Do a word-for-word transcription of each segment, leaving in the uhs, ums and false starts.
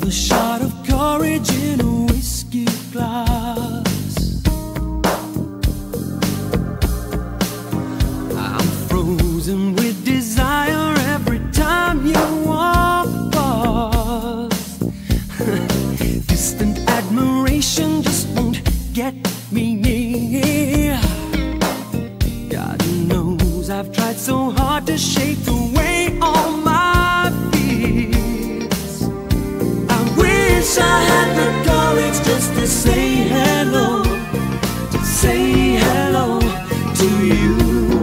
Another shot of courage in a whiskey glass. I'm frozen with desire every time you walk past. Distant admiration just won't get me near. God knows I've tried so hard to shake away all my fears. I wish I had the courage just to say hello, to say hello to you.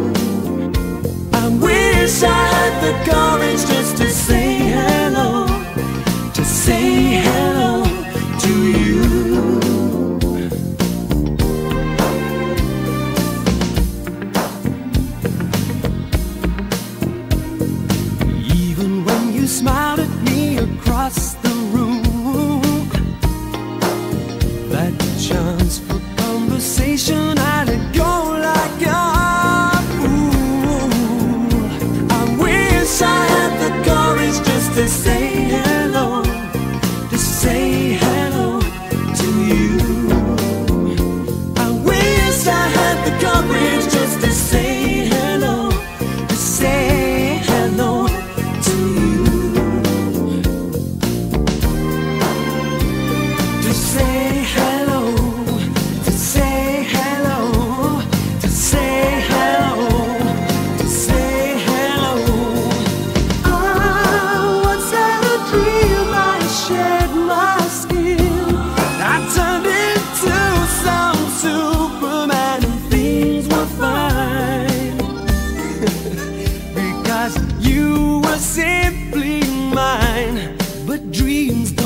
I wish I had the courage just to say hello, to say hello to you. Even when you smiled at me across the room, that chance for conversation, I let go like a fool. I wish I had the courage just to say hello, to say hello to you. I wish I had the courage just to say hello, to say hello to you. To say hello, to say hello, to say hello, to say hello. Ah, once had a dream, I shed my skin. I turned into some Superman and things were fine. Because you were simply mine. But dreams